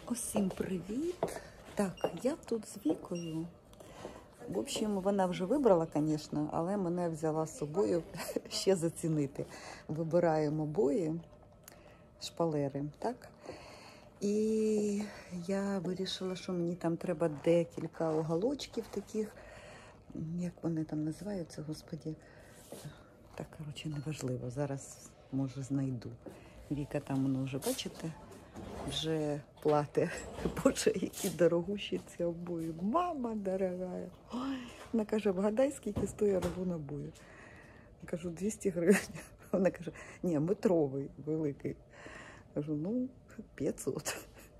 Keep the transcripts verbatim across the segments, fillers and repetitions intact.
Усім привіт! Так, я тут з Вікою. В общем, вона вже вибрала, звісно, але мене взяла з собою ще зацінити. Вибираємо обої, шпалери, так? І я вирішила, що мені там треба декілька уголочків таких, як вони там називаються, господі. Так, коротше, неважливо, зараз, може, знайду. Віка там, воно вже, бачите? Вже плати. Боже, які дорогущі ці обої. Мама дорогая. Ой, вона каже, вгадай, скільки стоїть рулон обоїв. Я кажу, двісті гривень. Вона каже, ні, метровий, великий. Я кажу, ну, п'ятсот.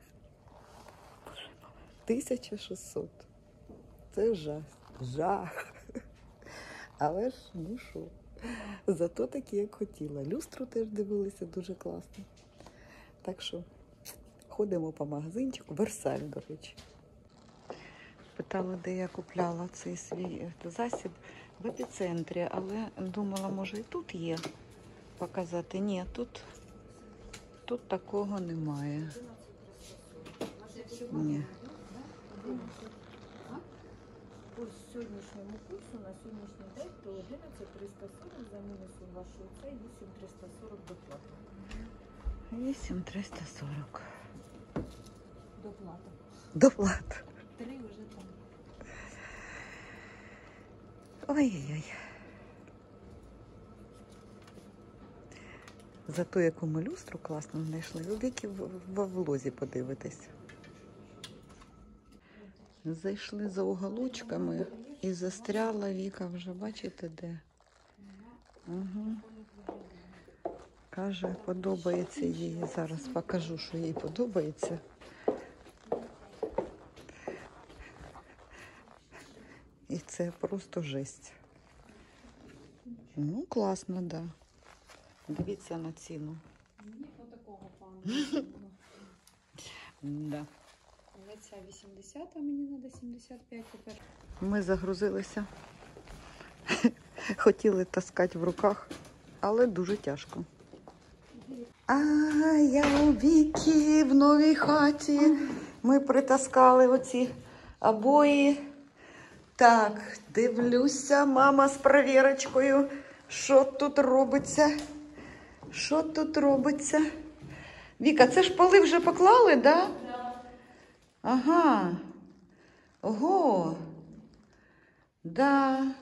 тисяча шістсот. Це жах. Жах. Але ж, ну що, зато такі, як хотіла. Люстру теж дивилися, дуже класно. Так що ходимо по магазинчику. Версаль, до речі. Питала, де я купляла цей свій засіб. В епіцентрі, але думала, може і тут є показати. Ні, тут, тут такого немає. Ні. По сьогоднішньому курсу на сьогоднішній день то одинадцять триста сорок за мінусом вашої це вісім триста сорок доплата. вісім триста сорок. Доплата. Доплата. Три вже там. Ой-ой-ой. Зато яку ми люстру класно знайшли. Ви Віки в влозі подивитесь. Зайшли за уголочками і застряла Віка вже, бачите, де? Угу. Каже, подобається їй. Зараз покажу, що їй подобається. І це просто жесть. Ну, класно, так. Да. Дивіться на ціну. Мені по такого пану. Да. Але ця вісімдесят, а мені треба сімдесят п'ять тепер. Ми загрузилися. Хотіли таскати в руках, але дуже тяжко. А я у Віки в новій хаті. Ми притаскали оці обої. Так, дивлюся, мама з перевірочкою. Що тут робиться? Що тут робиться? Віка, це ж поли вже поклали, так? Да? Да. Ага. Ого. Да.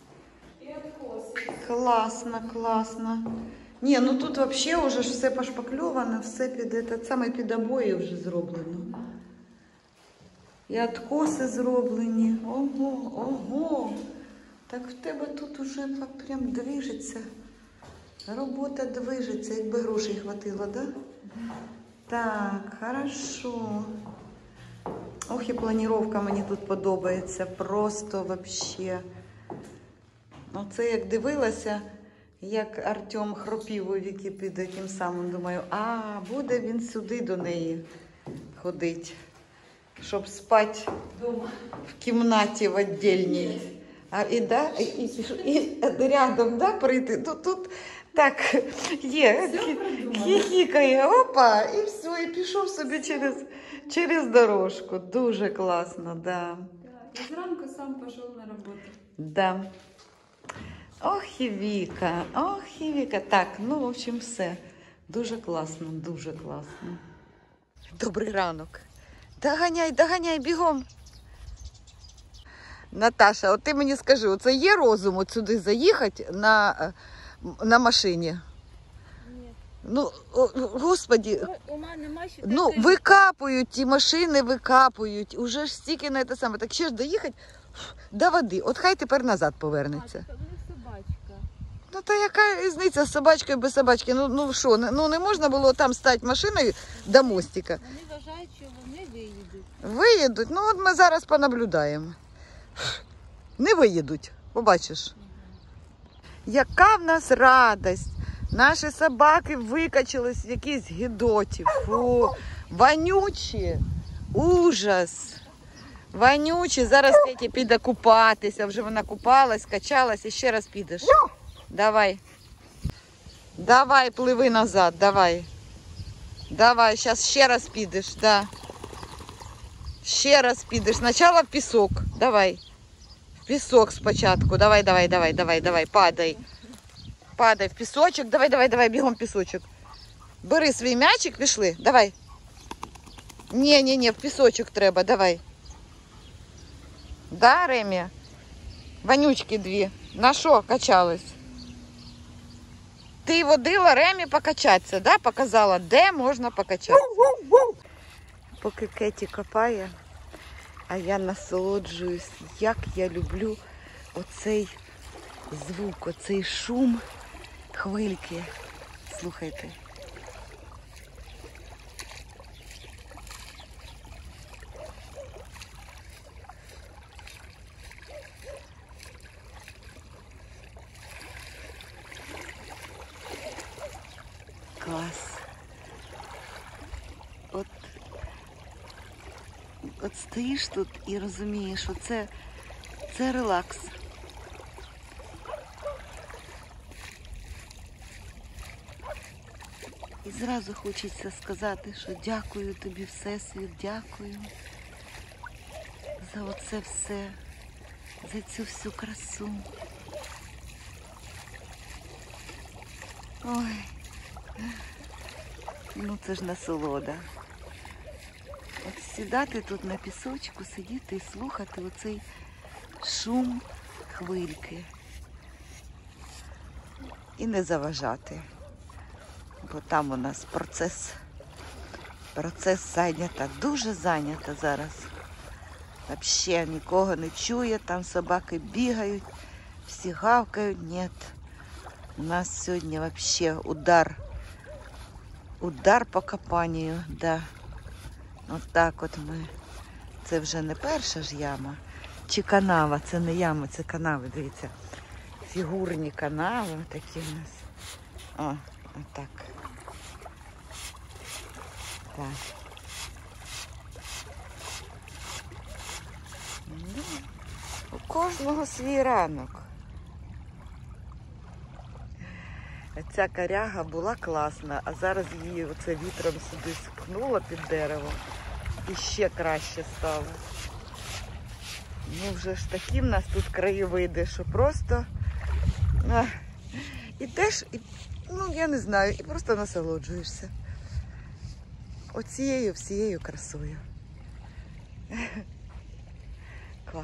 Класно, класно. Ні, ну тут взагалі вже ж все пошпакльовано, все під этот, саме під обої вже зроблено. І откоси зроблені. Ого, ого. Так в тебе тут уже прям движеться. Робота движеться, якби грошей хватило, да? Так, хорошо. Ох, і планіровка мені тут подобається. Просто вообще. Оце як дивилася, як Артем хропів у Віки під тим самим. Думаю, а, буде він сюди до неї ходить. Щоб спати дома в кімнаті в віддільній. А і, да, і, і, і рядом, да, прийти. Тут, тут так є, хіхікає, опа, і все, і пішов собі через, через дорожку. Дуже класно, да. І зранку сам пішов на роботу. Да. Ох і Віка, ох і Віка. Так, ну, в общем, все. Дуже класно, дуже класно. Добрий ранок. Доганяй, доганяй, бігом. Наташа, от ти мені скажи, оце є розум от сюди заїхати на, на машині? Ні. Ну, о, господі, Ума нема, що ну, викапують, ті машини викапують, уже ж стільки на те саме. Так ще ж доїхати до води. От хай тепер назад повернеться. А, це собачка. Ну, та яка різниця з собачкою без собачки? Ну, ну що, не, ну не можна було там стати машиною до мостика? Вони вважають, що вони виїдуть. Виїдуть? Ну, от ми зараз понаблюдаємо. Не виїдуть, побачиш. Яка в нас радість. Наші собаки викачались в якісь гидоті. Фу, вонючі. Ужас. Вонючі. Зараз Тетя піде купатися. Вже вона купалась, качалась і ще раз підеш. Давай. Давай, пливи назад, давай. Давай, зараз ще раз підеш, да. Ще раз підеш. Спочатку в пісок. Давай. В пісок спочатку. Давай, давай, давай, давай, давай. Падай. Падай в пісочок. Давай, давай, давай, бігом в пісочок. Бери свій м'ячик, пішли. Давай. Ні, ні, ні, в пісочок треба. Давай. Да, Ремі? Вонючки дві. На що качались? Ти водила Ремі покачатися, да? Показала, де можна покачатися. Поки Кеті копає, а я насолоджуюсь, як я люблю оцей звук, оцей шум хвильки. Слухайте. Клас. От, от стоїш тут і розумієш, що це, це релакс. І зразу хочеться сказати, що дякую тобі, Всесвіт, дякую за оце все, за цю всю красу. Ой. Ну це ж насолода. От сідати тут на пісочку, сидіти і слухати оцей шум хвильки. І не заважати. Бо там у нас процес, процес зайнята, дуже зайнята зараз. Взагалі нікого не чує, там собаки бігають, всі гавкають, ні. У нас сьогодні взагалі удар. Удар по копанню, да. От так от ми. Це вже не перша ж яма. Чи канава, це не яма, це канави, дивіться. Фігурні канави такі у нас. О, отак. Так. Ну, у кожного свій ранок. Ця коряга була класна, а зараз її оце вітром сюди спхнуло під дерево і ще краще стало. Ну вже ж такі в нас тут краєвиди, що просто а, ідеш, і, ну я не знаю, і просто насолоджуєшся оцією всією красою. Клас.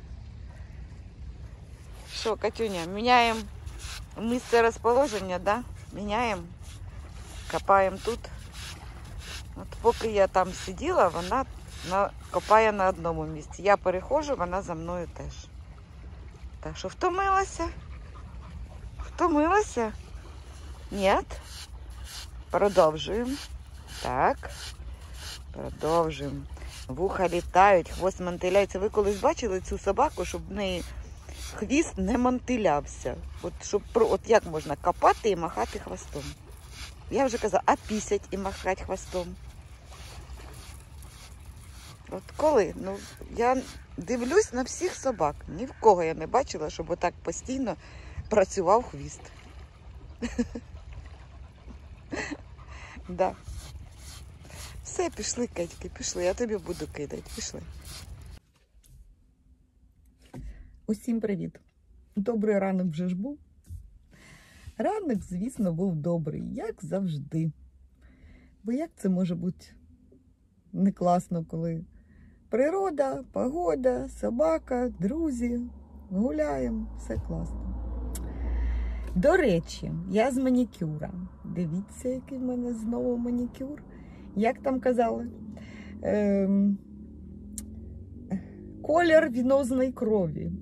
Що, Катюня, міняємо місце розположення, да? Міняємо, копаємо тут. От поки я там сиділа, вона на, копає на одному місці. Я переходжу, вона за мною теж. Так що втомилася? Втомилася? Ні? Продовжуємо. Так. Продовжуємо. Вуха літають, хвост мантиляється. Ви колись бачили цю собаку, щоб в неї хвіст не мантилявся? От, щоб, от як можна копати і махати хвостом? Я вже казала, а пісять і махати хвостом? От коли? Ну, я дивлюсь на всіх собак. Ні в кого я не бачила, щоб отак постійно працював хвіст. Да. Все, пішли, Кетьки, пішли. Я тобі буду кидати. Пішли. Усім привіт. Добрий ранок вже ж був. Ранок, звісно, був добрий, як завжди. Бо як це може бути не класно, коли природа, погода, собака, друзі, гуляємо, все класно. До речі, я з манікюра. Дивіться, який в мене знову манікюр. Як там казали? Ем... Колір вінозної крові.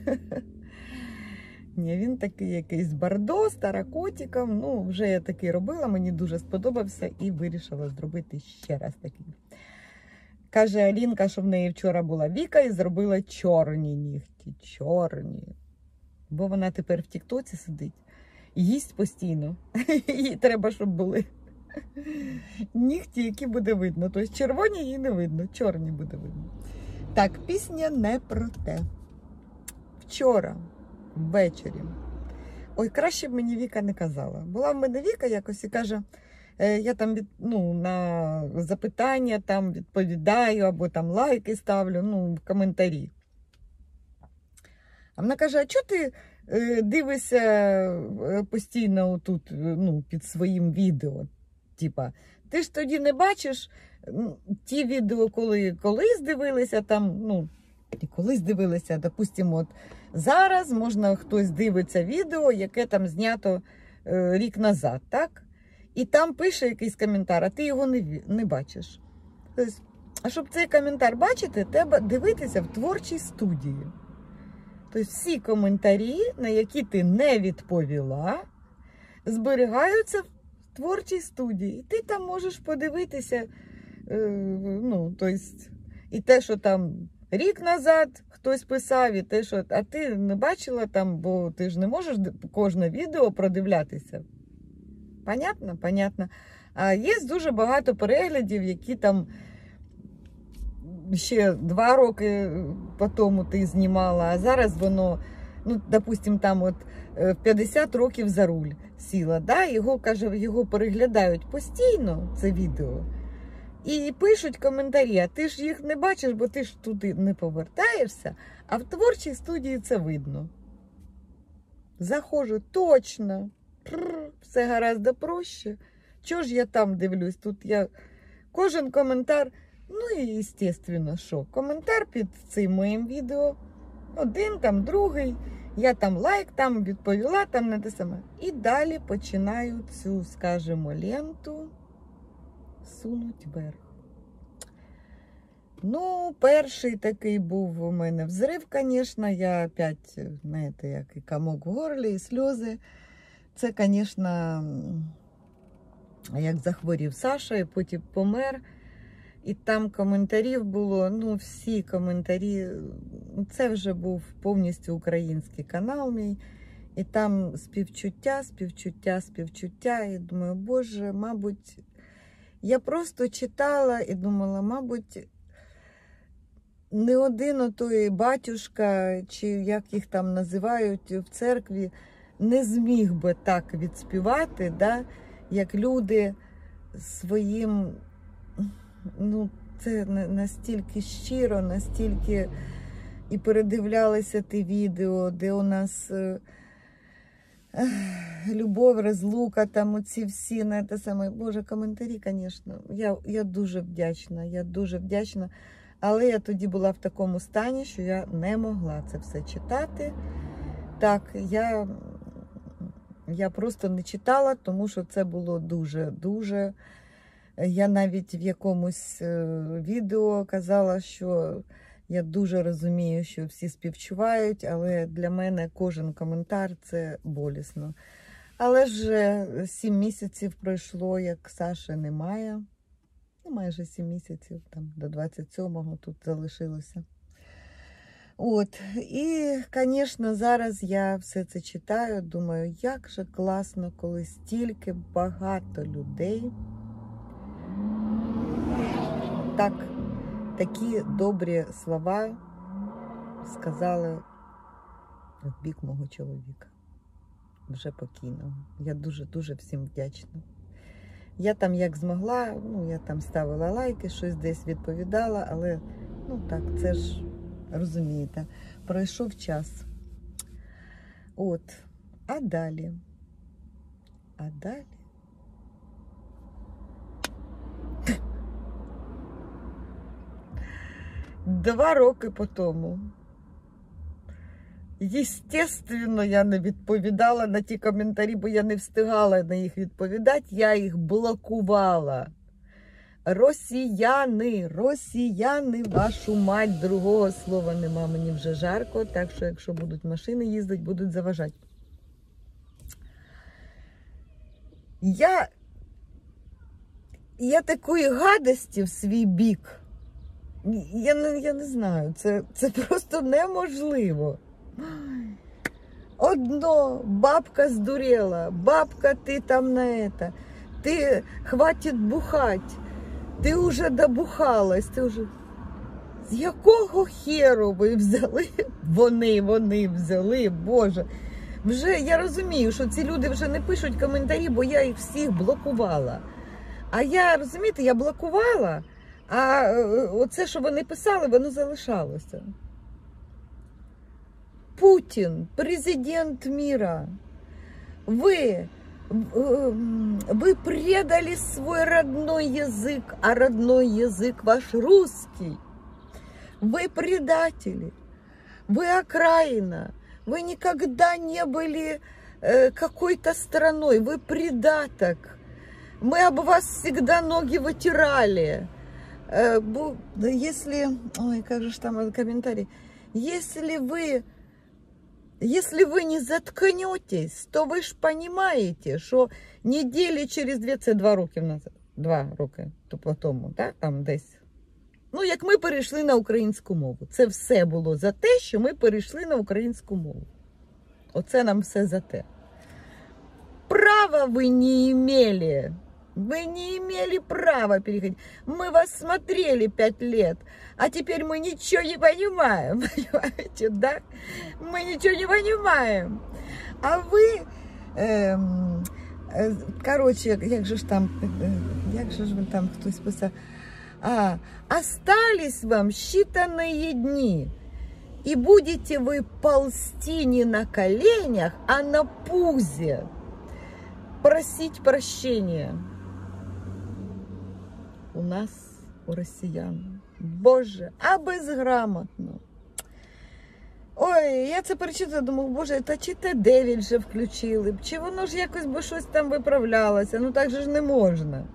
Ні, він такий якийсь бордо, з таракотиком. Ну, вже я такий робила, мені дуже сподобався і вирішила зробити ще раз такий. Каже Алінка, що в неї вчора була Віка і зробила чорні нігті. Чорні. Бо вона тепер в тіктоці сидить. Їсть постійно. Їй треба, щоб були нігті, які буде видно. Тобто червоні їй не видно, чорні буде видно. Так, пісня не про те. Вчора, ввечері. Ой, краще б мені Віка не казала. Була в мене Віка якось і каже, е, я там від, ну, на запитання там відповідаю, або там лайки ставлю, ну, в коментарі. А вона каже, а чого ти е, дивишся е, постійно тут, ну, під своїм відео? Типа, ти ж тоді не бачиш ну, ті відео, коли колись дивилися, там, ну, і колись дивилися, допустимо, от зараз можна хтось дивиться відео, яке там знято е, рік назад, так? І там пише якийсь коментар, а ти його не, не бачиш. Тобто, а щоб цей коментар бачити, треба дивитися в творчій студії. Тобто всі коментарі, на які ти не відповіла, зберігаються в творчій студії. І ти там можеш подивитися, е, ну, тобто, і те, що там рік назад хтось писав, і те, що... А ти не бачила там, бо ти ж не можеш кожне відео продивлятися. Понятно? Понятно. А є дуже багато переглядів, які там ще два роки по тому ти знімала, а зараз воно, ну, допустим, там от п'ятдесят років за руль сіла, да? Його, каже, його переглядають постійно, це відео, і пишуть коментарі, а ти ж їх не бачиш, бо ти ж туди не повертаєшся, а в творчій студії це видно. Заходжу, точно, все гораздо проще. Чого ж я там дивлюсь? Тут я кожен коментар, ну і, естественно, що? Коментар під цим моїм відео. Один, там, другий. Я там лайк, там відповіла, там не те саме. І далі починаю цю, скажімо, ленту сунуть вверх. Ну, перший такий був у мене взрив, звісно. Я опять, знаєте, як і комок в горлі, і сльози. Це, звісно, як захворів Саша, і потім помер. І там коментарів було, ну, всі коментарі, це вже був повністю український канал мій. І там співчуття, співчуття, співчуття. І думаю, боже, мабуть, я просто читала і думала, мабуть, не один отой батюшка, чи як їх там називають в церкві, не зміг би так відспівати, да, як люди своїм, ну, це настільки щиро, настільки і передивлялися ті відео, де у нас е, е, любов, розлука, там оці всі, на те саме, боже, коментарі, звісно, я, я дуже вдячна, я дуже вдячна, але я тоді була в такому стані, що я не могла це все читати. Так, я, я просто не читала, тому що це було дуже-дуже. Я навіть в якомусь відео казала, що я дуже розумію, що всі співчувають, але для мене кожен коментар – це болісно. Але ж сім місяців пройшло, як Саші немає. Ну, майже сім місяців, там, до двадцять сьомого тут залишилося. От, і, звісно, зараз я все це читаю, думаю, як же класно, коли стільки багато людей так, такі добрі слова сказали в бік мого чоловіка, вже покійного. Я дуже-дуже всім вдячна. Я там як змогла, ну, я там ставила лайки, щось десь відповідала, але, ну так, це ж, розумієте, пройшов час. От, а далі, а далі. Два роки по тому. Єстественно, я не відповідала на ті коментарі, бо я не встигала на їх відповідати, я їх блокувала. Росіяни, росіяни, вашу мать, другого слова нема, мені вже жарко, так що якщо будуть машини їздити, будуть заважати. Я, я такої гадості в свій бік, я не, я не знаю, це, це просто неможливо. Одно, бабка здурела, бабка, ти там на это, ти хватить бухать, ти вже добухалась, ти вже... З якого херу ви взяли? Вони, вони взяли, Боже. Вже я розумію, що ці люди вже не пишуть коментарі, бо я їх всіх блокувала. А я, розумієте, я блокувала, а оце, що вони писали, воно залишалося. Путин, президент мира, вы, вы предали свой родной язык, а родной язык ваш русский. Вы предатели, вы окраина, вы никогда не были э, какой-то страной, вы предаток. Мы об вас всегда ноги вытирали. Э, бу, если, ой, как же там комментарий, если вы, если вы не заткнетесь, то вы ж понимаете, что недели через дві, це два роки назад, два роки то по тому, да, там десь. Ну, як ми перейшли на українську мову. Це все було за те, що ми перейшли на українську мову. Оце нам все за те. Права вы не имели. Вы не имели права переходить. Мы вас смотрели пять лет, а теперь мы ничего не понимаем. Понимаете, да? Мы ничего не понимаем. А вы... Эм, э, короче, як же ж там... Э, як же ж там хтось писав... А, остались вам считанные дни, и будете вы ползти не на коленях, а на пузе, просить прощения. У нас, у россиян, Боже, а безграмотно. Ой, я це перечитала, думаю, Боже, та чи Т дев'ять вже включили, чи воно ж якось би щось там виправлялося, ну так же ж не можна.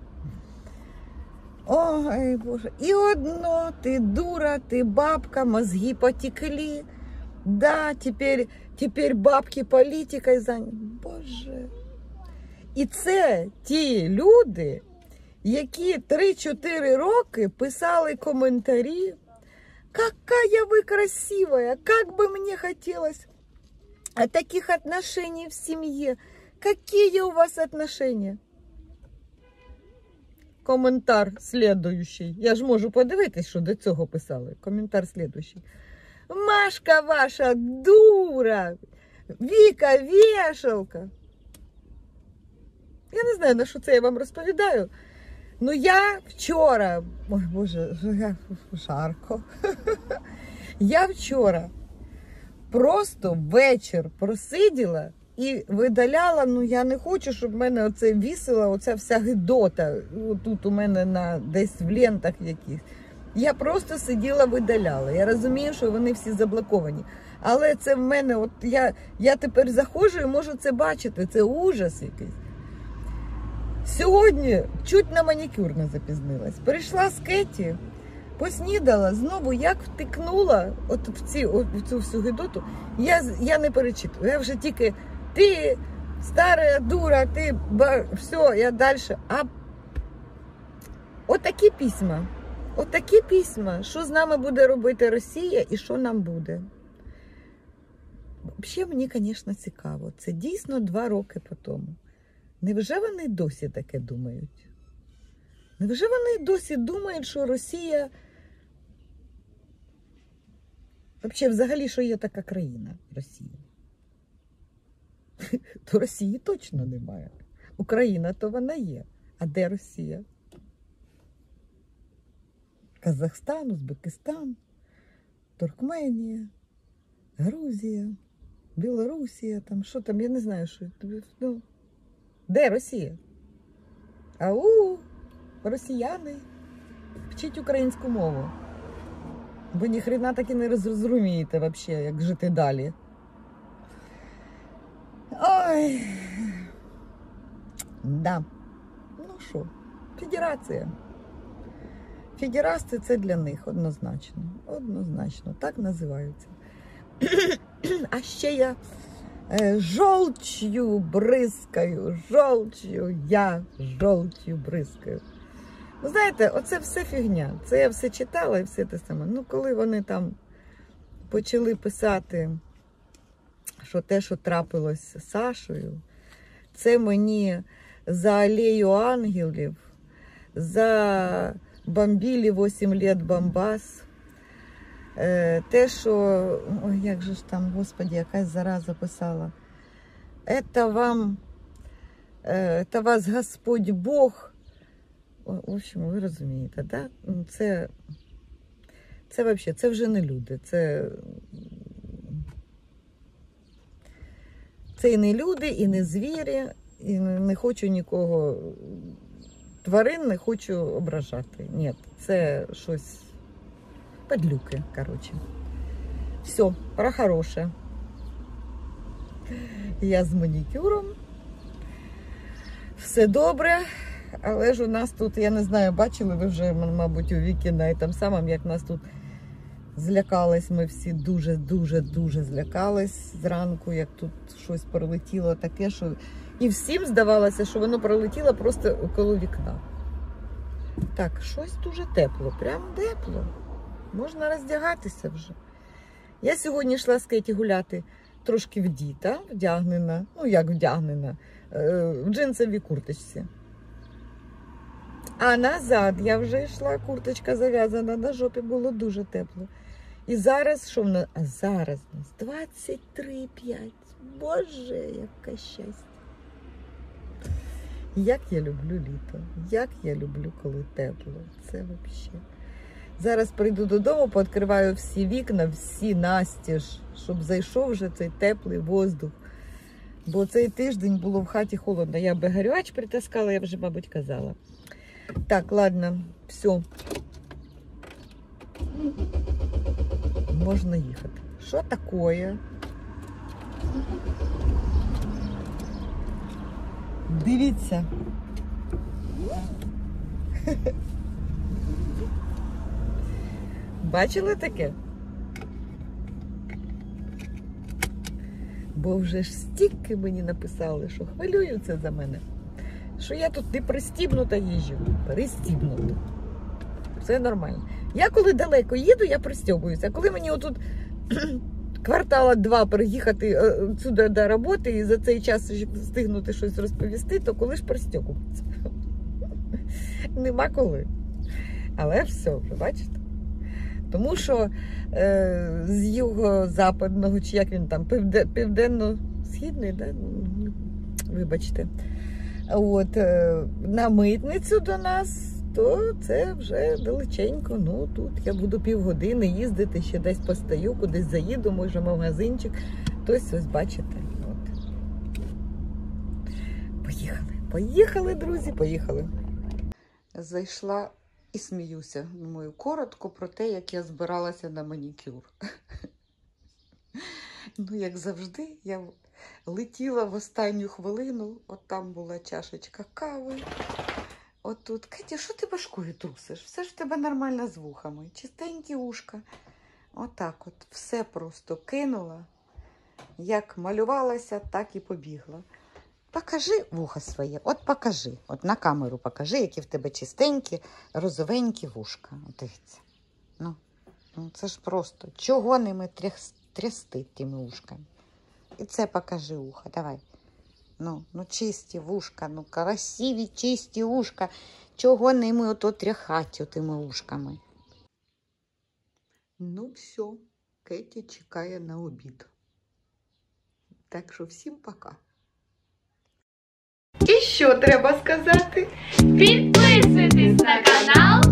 Ой, Боже, і одно, ти дура, ти бабка, мозги потекли. Да, теперь, теперь бабки політикою зайняті. Боже. І це ті люди, які три-чотири роки писали коментарі. Какая вы красивая, как бы мне хотелось таких отношений в семье. Какие у вас отношения? Коментар слідуючий. Я ж можу подивитись, що до цього писали. Коментар слідуючий. Машка ваша дура. Віка вішалка. Я не знаю, на що це я вам розповідаю. Ну я вчора, ой Боже, жарко. Я вчора просто вечір просиділа і видаляла, ну я не хочу, щоб в мене оце вісила, оця вся гидота, тут у мене на, десь в лентах якісь. Я просто сиділа, видаляла. Я розумію, що вони всі заблоковані. Але це в мене, от я, я тепер заходжу і можу це бачити, це ужас якийсь. Сьогодні чуть на манікюр не запізнилась. Прийшла з Кеті, поснідала, знову як втикнула от в, ці, от в цю всю гидоту, я, я не перечитую. Я вже тільки, ти стара дура, ти, все, я далі. А отакі письма, отакі письма, що з нами буде робити Росія і що нам буде. Взагалі мені, звісно, цікаво. Це дійсно два роки по тому. Невже вони досі таке думають? Невже вони досі думають, що Росія... Взагалі, взагалі, що є така країна Росія? То Росії точно немає. Україна то вона є. А де Росія? Казахстан, Узбекистан, Туркменія, Грузія, Білорусія, там, що там, я не знаю, що. Ну, де Росія? Ау, росіяни, вчіть українську мову. Бо ніхрена таки не розумієте взагалі, як жити далі. Ой. Да. Ну що, федерація. Федерація це для них однозначно. Однозначно, так називаються. А ще я е, жовчю бризкаю, жовчю, я жовчю бризкаю. Ви знаєте, оце все фігня. Це я все читала і все те саме. Ну, коли вони там почали писати, що те, що трапилось з Сашою, це мені за алею ангелів, за бомбили вісім лет Бомбас, те, що, ой, як же ж там, Господи, якась зараза писала, это вам, это вас Господь Бог в общем, ви розумієте, да? Це, це взагалі, це вже не люди, це, це і не люди, і не звірі, і не хочу нікого, тварин не хочу ображати. Ні, це щось, падлюки, коротше. Все, про хороше. Я з манікюром. Все добре, але ж у нас тут, я не знаю, бачили ви вже, мабуть, у Вікіна і там самим, як нас тут злякались, ми всі дуже-дуже-дуже злякались зранку, як тут щось пролетіло таке, що і всім здавалося, що воно пролетіло просто коло вікна. Так, щось дуже тепло, прям тепло. Можна роздягатися вже. Я сьогодні йшла з Кеті гуляти трошки вдіта, вдягнена, ну як вдягнена, в джинсовій курточці. А назад я вже йшла, курточка зав'язана, на жопі було дуже тепло. І зараз, що в нас? А зараз у нас двадцять три п'ять. Боже, яке щастя. Як я люблю літо, як я люблю, коли тепло. Це взагалі. Зараз прийду додому, пооткриваю всі вікна, всі настіж, щоб зайшов вже цей теплий воздух. Бо цей тиждень було в хаті холодно. Я обігрівач притаскала, я вже, мабуть, казала. Так, ладно, все. Можна їхати. Що таке? Дивіться. Бачили таке? Бо вже ж стільки мені написали, що хвилюються за мене. Що я тут не пристібнута їжджу. Пристібнута. Все нормально. Я коли далеко їду, я пристьобуюся. А коли мені отут квартала два приїхати сюди до роботи і за цей час встигнути щось розповісти, то коли ж пристьобуються? Нема коли. Але все вже, бачите? Тому що е, з юго-западного, чи як він там, південно-східний, да? Вибачте, от, е, на митницю до нас, то це вже далеченько. Ну, тут я буду півгодини їздити, ще десь постою, кудись заїду, може в магазинчик. Ось, ось, бачите. От. Поїхали, поїхали, друзі, поїхали. Зайшла і сміюся, думаю, коротко про те, як я збиралася на манікюр. Ну, як завжди, я летіла в останню хвилину, от там була чашечка кави. От тут, Кеті, що ти башкою трусиш? Все ж в тебе нормально з вухами, чистенькі ушка. Отак от, все просто кинула. Як малювалася, так і побігла. Покажи вуха своє, от покажи, от на камеру покажи, які в тебе чистенькі, розовенькі вушка. От дивіться. Ну, ну, це ж просто, чого ними тряс, трясти тими ушками? І це покажи вуха, давай. Ну, ну чисті вушка, ну красиві чисті вушка, чого ними ото тряхати тими ушками? Ну все, Кеті чекає на обід. Так що всім пока. І що треба сказати? Підписуйтесь на канал.